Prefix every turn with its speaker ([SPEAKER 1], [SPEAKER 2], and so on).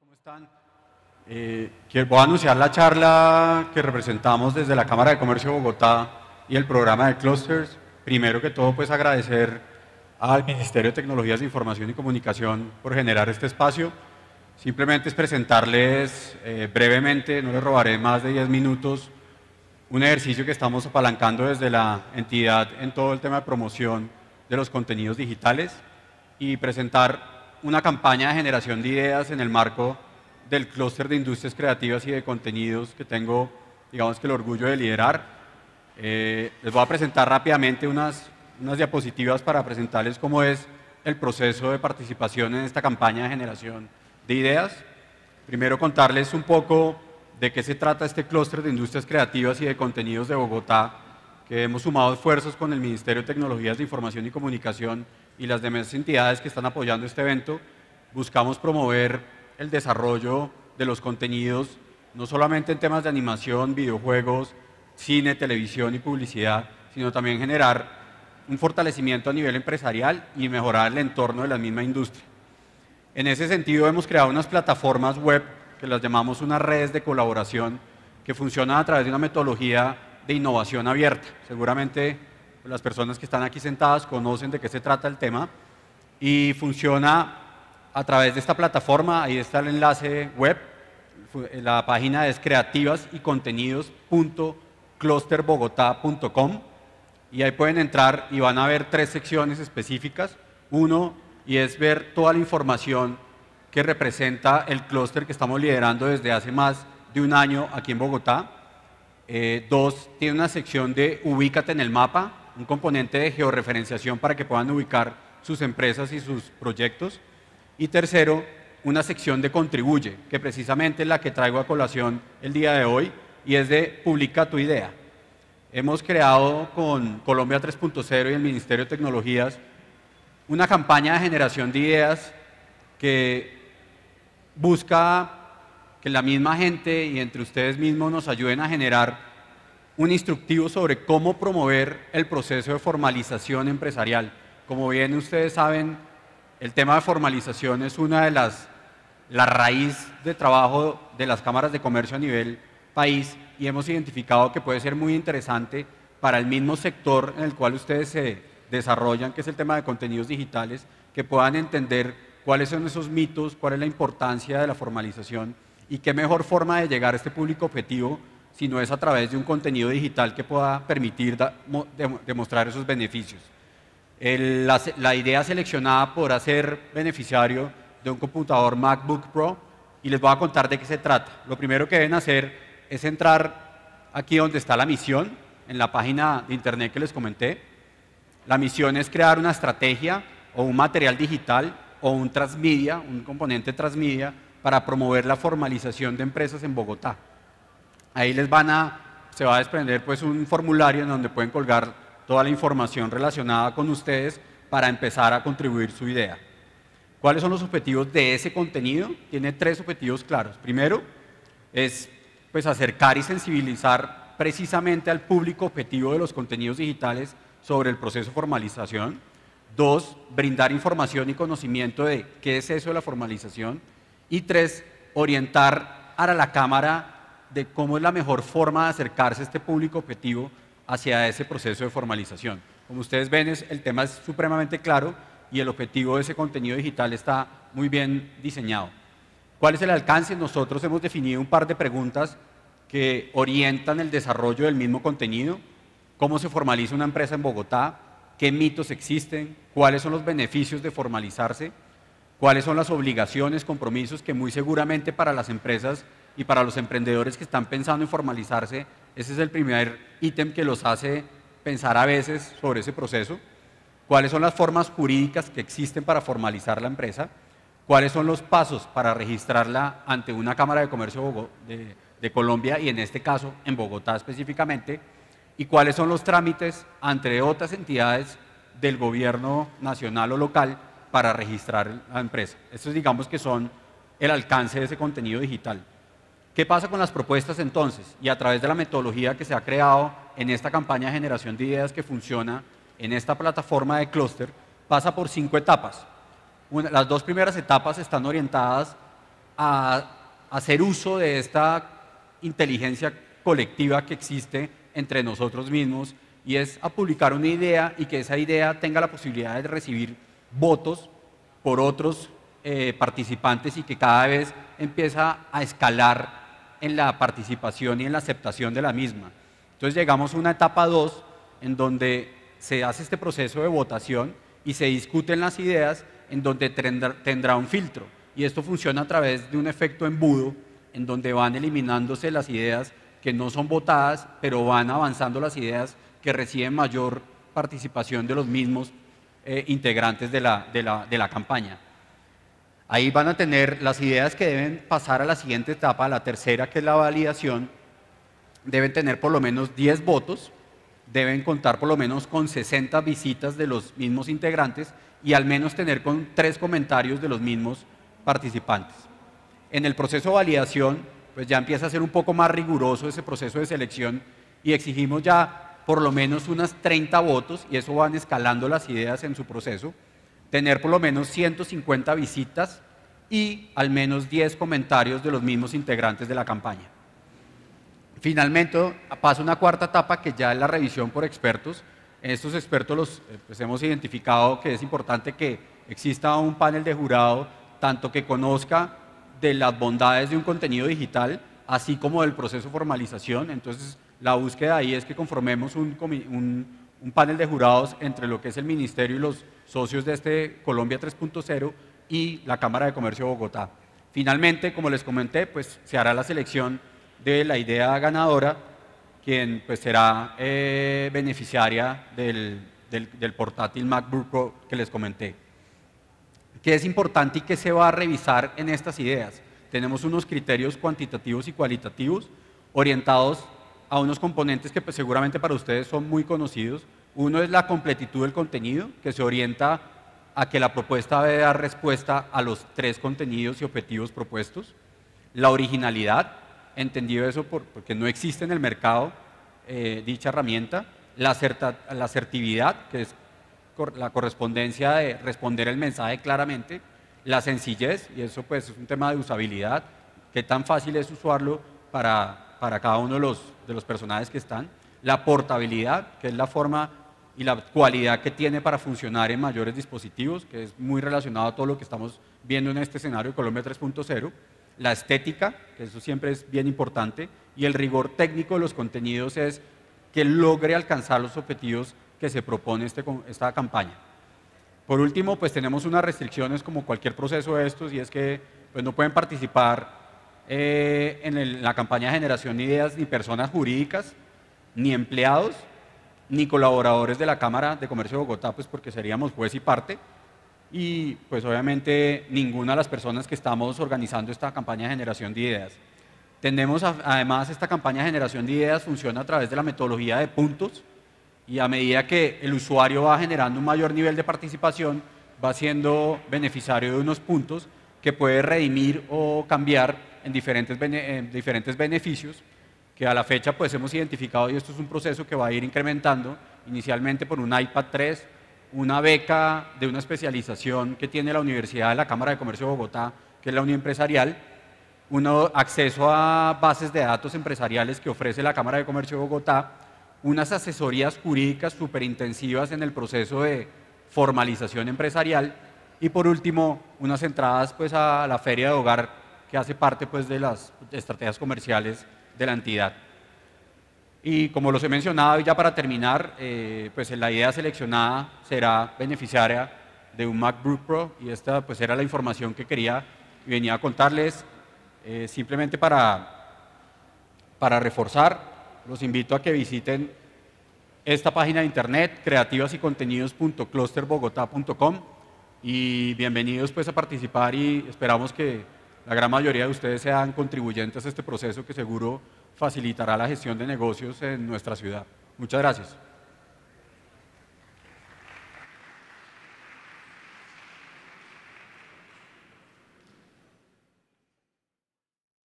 [SPEAKER 1] ¿Cómo están? Voy a anunciar la charla que representamos desde la Cámara de Comercio de Bogotá y el programa de Clusters. Primero que todo, pues agradecer al Ministerio de Tecnologías de Información y Comunicación por generar este espacio. Simplemente es presentarles brevemente, no les robaré más de 10 minutos, un ejercicio que estamos apalancando desde la entidad en todo el tema de promoción de los contenidos digitales y presentar una campaña de generación de ideas en el marco del clúster de industrias creativas y de contenidos que tengo, digamos que el orgullo de liderar. Les voy a presentar rápidamente unas diapositivas para presentarles cómo es el proceso de participación en esta campaña de generación de ideas. Primero contarles un poco de qué se trata este clúster de industrias creativas y de contenidos de Bogotá, que hemos sumado esfuerzos con el Ministerio de Tecnologías de Información y Comunicación y las demás entidades que están apoyando este evento. Buscamos promover el desarrollo de los contenidos, no solamente en temas de animación, videojuegos, cine, televisión y publicidad, sino también generar un fortalecimiento a nivel empresarial y mejorar el entorno de la misma industria. En ese sentido, hemos creado unas plataformas web que las llamamos unas redes de colaboración que funcionan a través de una metodología de innovación abierta. Seguramente las personas que están aquí sentadas conocen de qué se trata el tema y funciona a través de esta plataforma. Ahí está el enlace web. La página es creativas-y-contenidos.clusterbogotá.com y ahí pueden entrar y van a ver 3 secciones específicas. Uno, y es ver toda la información que representa el clúster que estamos liderando desde hace más de un año aquí en Bogotá. 2, tiene una sección de ubícate en el mapa, un componente de georreferenciación para que puedan ubicar sus empresas y sus proyectos. Y tercero, una sección de contribuye, que precisamente es la que traigo a colación el día de hoy, y es de publica tu idea. Hemos creado con Colombia 3.0 y el Ministerio de Tecnologías una campaña de generación de ideas que busca que la misma gente y entre ustedes mismos nos ayuden a generar un instructivo sobre cómo promover el proceso de formalización empresarial. Como bien ustedes saben, el tema de formalización es una de la raíz de trabajo de las cámaras de comercio a nivel país y hemos identificado que puede ser muy interesante para el mismo sector en el cual ustedes se desarrollan, que es el tema de contenidos digitales, que puedan entender cuáles son esos mitos, cuál es la importancia de la formalización y qué mejor forma de llegar a este público objetivo si no es a través de un contenido digital que pueda permitir demostrar esos beneficios. La idea seleccionada podrá ser beneficiario de un computador MacBook Pro y les voy a contar de qué se trata. Lo primero que deben hacer es entrar aquí donde está la misión, en la página de internet que les comenté. La misión es crear una estrategia o un material digital o un transmedia, un componente transmedia para promover la formalización de empresas en Bogotá. Ahí se va a desprender pues un formulario en donde pueden colgar toda la información relacionada con ustedes para empezar a contribuir su idea. ¿Cuáles son los objetivos de ese contenido? Tiene 3 objetivos claros. Primero es pues acercar y sensibilizar precisamente al público objetivo de los contenidos digitales sobre el proceso de formalización. 2, brindar información y conocimiento de qué es eso de la formalización. Y 3, orientar a la Cámara de cómo es la mejor forma de acercarse a este público objetivo hacia ese proceso de formalización. Como ustedes ven, el tema es supremamente claro y el objetivo de ese contenido digital está muy bien diseñado. ¿Cuál es el alcance? Nosotros hemos definido un par de preguntas que orientan el desarrollo del mismo contenido. ¿Cómo se formaliza una empresa en Bogotá? ¿Qué mitos existen? ¿Cuáles son los beneficios de formalizarse? ¿Cuáles son las obligaciones, compromisos que muy seguramente para las empresas y para los emprendedores que están pensando en formalizarse, ese es el primer ítem que los hace pensar a veces sobre ese proceso? ¿Cuáles son las formas jurídicas que existen para formalizar la empresa? ¿Cuáles son los pasos para registrarla ante una Cámara de Comercio de Colombia y en este caso en Bogotá específicamente? ¿Y cuáles son los trámites ante otras entidades del gobierno nacional o local para registrar la empresa? Estos digamos que son el alcance de ese contenido digital. ¿Qué pasa con las propuestas entonces? Y a través de la metodología que se ha creado en esta campaña de generación de ideas que funciona en esta plataforma de clúster, pasa por 5 etapas. Las 2 primeras etapas están orientadas a hacer uso de esta inteligencia colectiva que existe entre nosotros mismos, y es a publicar una idea y que esa idea tenga la posibilidad de recibir votos por otros participantes, y que cada vez empieza a escalar en la participación y en la aceptación de la misma. Entonces llegamos a una etapa 2 en donde se hace este proceso de votación y se discuten las ideas, en donde tendrá un filtro, y esto funciona a través de un efecto embudo en donde van eliminándose las ideas que no son votadas, pero van avanzando las ideas que reciben mayor participación de los mismos integrantes de la campaña. Ahí van a tener las ideas que deben pasar a la siguiente etapa, la tercera, que es la validación. Deben tener por lo menos 10 votos, deben contar por lo menos con 60 visitas de los mismos integrantes y al menos tener con 3 comentarios de los mismos participantes. En el proceso de validación, pues ya empieza a ser un poco más riguroso ese proceso de selección, y exigimos ya por lo menos unas 30 votos, y eso van escalando las ideas en su proceso, tener por lo menos 150 visitas y al menos 10 comentarios de los mismos integrantes de la campaña. Finalmente pasa una cuarta etapa, que ya es la revisión por expertos. En estos expertos pues hemos identificado que es importante que exista un panel de jurado, tanto que conozca de las bondades de un contenido digital, así como del proceso de formalización. Entonces, la búsqueda ahí es que conformemos un panel de jurados entre lo que es el Ministerio y los socios de este Colombia 3.0 y la Cámara de Comercio de Bogotá. Finalmente, como les comenté, pues se hará la selección de la idea ganadora, quien pues será beneficiaria del portátil MacBook Pro que les comenté. ¿Qué es importante y qué se va a revisar en estas ideas? Tenemos unos criterios cuantitativos y cualitativos orientados a unos componentes que pues, seguramente para ustedes son muy conocidos. Uno es la completitud del contenido, que se orienta a que la propuesta debe dar respuesta a los 3 contenidos y objetivos propuestos. La originalidad, entendido eso porque no existe en el mercado dicha herramienta. La asertividad, que es la correspondencia de responder el mensaje claramente. La sencillez, y eso pues es un tema de usabilidad, qué tan fácil es usarlo para cada uno de los personajes que están. La portabilidad, que es la forma y la cualidad que tiene para funcionar en mayores dispositivos, que es muy relacionado a todo lo que estamos viendo en este escenario de Colombia 3.0. La estética, que eso siempre es bien importante, y el rigor técnico de los contenidos es que logre alcanzar los objetivos que se propone esta campaña. Por último, pues tenemos unas restricciones como cualquier proceso de estos, y es que pues, no pueden participar en la campaña de generación de ideas ni personas jurídicas, ni empleados, ni colaboradores de la Cámara de Comercio de Bogotá, pues porque seríamos juez y parte, y pues obviamente ninguna de las personas que estamos organizando esta campaña de generación de ideas. Además, esta campaña de generación de ideas funciona a través de la metodología de puntos, y a medida que el usuario va generando un mayor nivel de participación, va siendo beneficiario de unos puntos que puede redimir o cambiar en diferentes beneficios, que a la fecha pues hemos identificado, y esto es un proceso que va a ir incrementando, inicialmente por un iPad 3, una beca de una especialización que tiene la Universidad de la Cámara de Comercio de Bogotá, que es la Unión Empresarial, acceso a bases de datos empresariales que ofrece la Cámara de Comercio de Bogotá, unas asesorías jurídicas súper intensivas en el proceso de formalización empresarial, y por último, unas entradas pues, a la Feria de Hogar, que hace parte pues, de las estrategias comerciales de la entidad. Y como los he mencionado, y ya para terminar, pues la idea seleccionada será beneficiaria de un MacBook Pro, y esta pues era la información que quería y venía a contarles. Simplemente para reforzar, los invito a que visiten esta página de internet, creativasycontenidos.clusterbogotá.com, y bienvenidos pues a participar, y esperamos que la gran mayoría de ustedes sean contribuyentes a este proceso que seguro facilitará la gestión de negocios en nuestra ciudad. Muchas gracias.